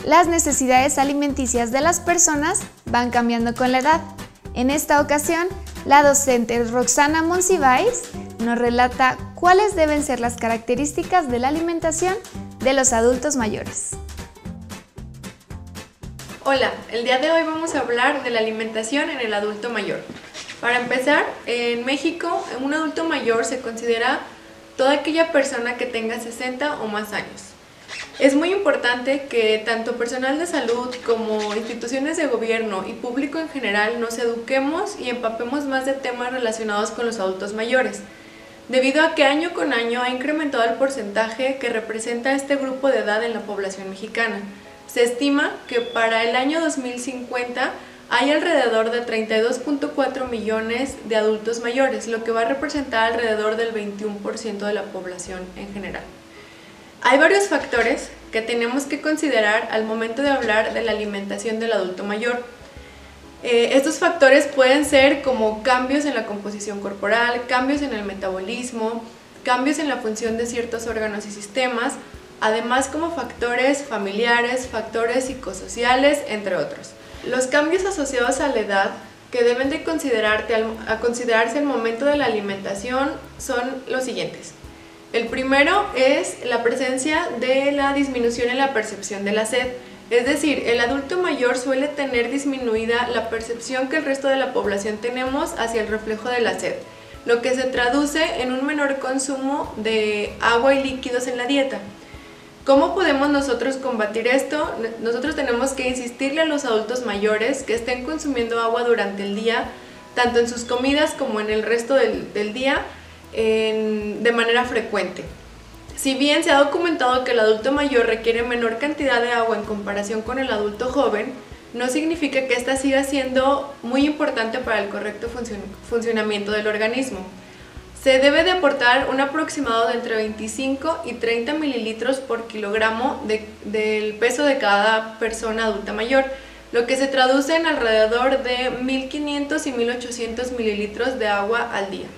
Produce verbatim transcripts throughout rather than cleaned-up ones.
Las necesidades alimenticias de las personas van cambiando con la edad. En esta ocasión, la docente Roxana Monsiváis nos relata cuáles deben ser las características de la alimentación de los adultos mayores. Hola, el día de hoy vamos a hablar de la alimentación en el adulto mayor. Para empezar, en México, un adulto mayor se considera toda aquella persona que tenga sesenta o más años. Es muy importante que tanto personal de salud como instituciones de gobierno y público en general nos eduquemos y empapemos más de temas relacionados con los adultos mayores, debido a que año con año ha incrementado el porcentaje que representa este grupo de edad en la población mexicana. Se estima que para el año dos mil cincuenta hay alrededor de treinta y dos punto cuatro millones de adultos mayores, lo que va a representar alrededor del veintiuno por ciento de la población en general. Hay varios factores que tenemos que considerar al momento de hablar de la alimentación del adulto mayor. Eh, estos factores pueden ser como cambios en la composición corporal, cambios en el metabolismo, cambios en la función de ciertos órganos y sistemas, además como factores familiares, factores psicosociales, entre otros. Los cambios asociados a la edad que deben de considerarte al, a considerarse al momento de la alimentación son los siguientes. El primero es la presencia de la disminución en la percepción de la sed. Es decir, el adulto mayor suele tener disminuida la percepción que el resto de la población tenemos hacia el reflejo de la sed, lo que se traduce en un menor consumo de agua y líquidos en la dieta. ¿Cómo podemos nosotros combatir esto? Nosotros tenemos que insistirle a los adultos mayores que estén consumiendo agua durante el día, tanto en sus comidas como en el resto del, del día, en, de manera frecuente. Si bien se ha documentado que el adulto mayor requiere menor cantidad de agua en comparación con el adulto joven, no significa que ésta siga siendo muy importante para el correcto funcion funcionamiento del organismo. Se debe de aportar un aproximado de entre veinticinco y treinta mililitros por kilogramo de, del peso de cada persona adulta mayor, lo que se traduce en alrededor de mil quinientos y mil ochocientos mililitros de agua al día.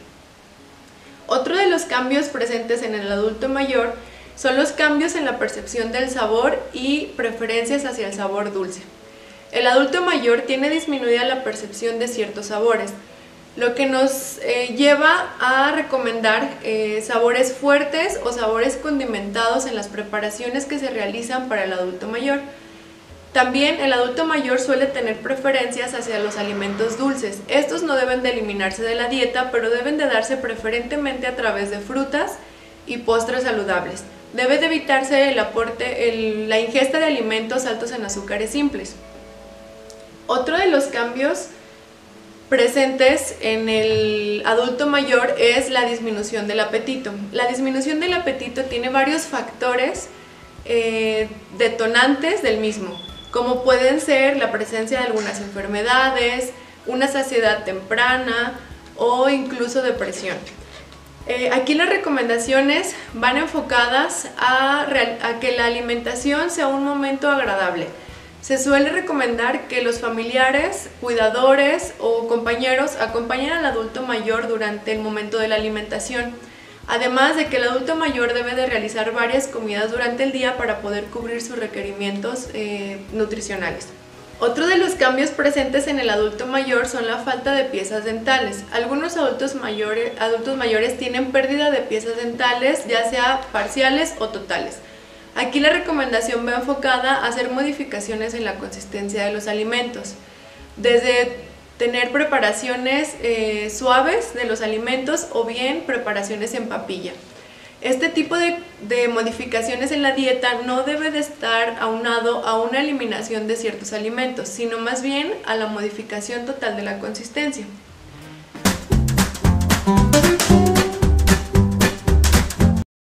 Otro de los cambios presentes en el adulto mayor son los cambios en la percepción del sabor y preferencias hacia el sabor dulce. El adulto mayor tiene disminuida la percepción de ciertos sabores, lo que nos eh, lleva a recomendar eh, sabores fuertes o sabores condimentados en las preparaciones que se realizan para el adulto mayor. También el adulto mayor suele tener preferencias hacia los alimentos dulces. Estos no deben de eliminarse de la dieta, pero deben de darse preferentemente a través de frutas y postres saludables. Debe de evitarse el aporte, el, la ingesta de alimentos altos en azúcares simples. Otro de los cambios presentes en el adulto mayor es la disminución del apetito. La disminución del apetito tiene varios factores eh, detonantes del mismo, como pueden ser la presencia de algunas enfermedades, una saciedad temprana o incluso depresión. Eh, aquí las recomendaciones van enfocadas a, a que la alimentación sea un momento agradable. Se suele recomendar que los familiares, cuidadores o compañeros acompañen al adulto mayor durante el momento de la alimentación, además de que el adulto mayor debe de realizar varias comidas durante el día para poder cubrir sus requerimientos eh, nutricionales. Otro de los cambios presentes en el adulto mayor son la falta de piezas dentales. Algunos adultos mayores, adultos mayores tienen pérdida de piezas dentales, ya sea parciales o totales. Aquí la recomendación va enfocada a hacer modificaciones en la consistencia de los alimentos, desde tener preparaciones eh, suaves de los alimentos o bien preparaciones en papilla. Este tipo de, de modificaciones en la dieta no debe de estar aunado a una eliminación de ciertos alimentos, sino más bien a la modificación total de la consistencia.